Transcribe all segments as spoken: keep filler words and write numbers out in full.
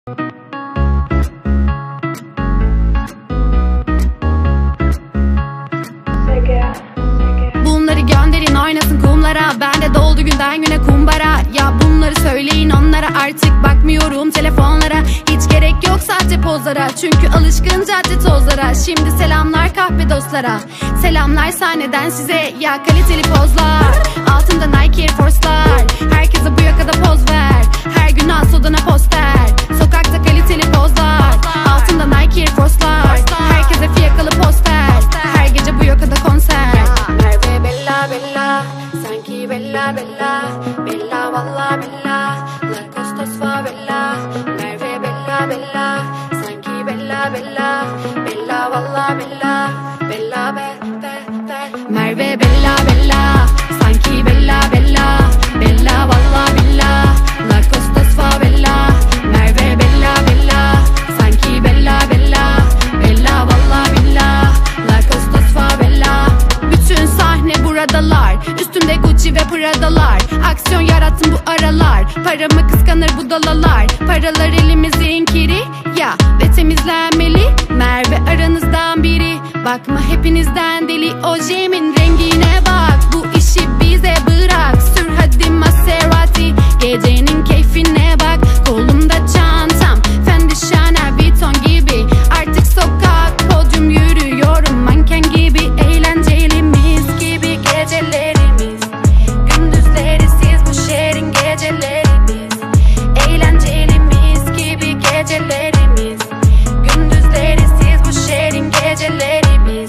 Bunları gönderin oynasın kumlara, bende doldu günden güne kumbara. Ya bunları söyleyin onlara, artık bakmıyorum telefonlara. Hiç gerek yok sadece pozlara, çünkü alışkın cadde tozlara. Şimdi selamlar kahve dostlara, selamlar sahneden size. Ya kaliteli pozlar, altında Nike Air Force'lar. Herkese bu yakada poz ver, her gün al sodana poster. Sokakta kaliteli pozlar, altında Nike Air Force'lar. Herkese fiyakalı poster, her gece bu yakada konser. Merve bella bella, sanki bella bella, bella valla bella, la costas favela. Merve bella bella, sanki bella bella, bella valla bella, bella be be be. Merve bella bella, sanki bella bella, bella valla bella, la costas favela. Merve bella bella, sanki bella bella, bella valla bella, la costas favela. Bütün sahne buradalar, üstümde Gucci ve Prada'lar. Aksiyon yarattım bu aralar, paramı kıskanır bu dalalar. Paralar elimizin kiri ya ve temizlenmeli. Merve aranızdan biri, bakma hepinizden deli. Ojemin rengine bak, bu işi bize bırak. Sür hadi Maserati, gecenin keyfine bak. Kolumda çantam Fendi Chanel Vuitton gibi. Artık sokak podyum yürüyorum manken gibi. Eğlenceli mis gibi gecelerimiz, gündüzleri siz bu şehrin gecelerimiz. Eğlenceli mis gibi gecelerimiz, gündüzleri siz bu şehrin gecelerimiz.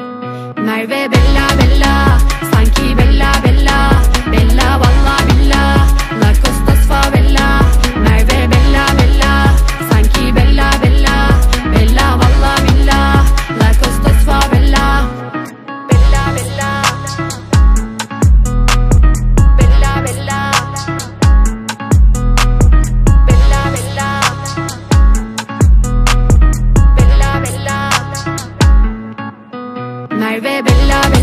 Merve bella bella, sanki bella bella, bella valla bella, la costas favela. Merve bella bella, sanki bella bella, bella valla bella, la costas favela. Bella bella, bella bella, bella bella, bella bella. Merve bella bella.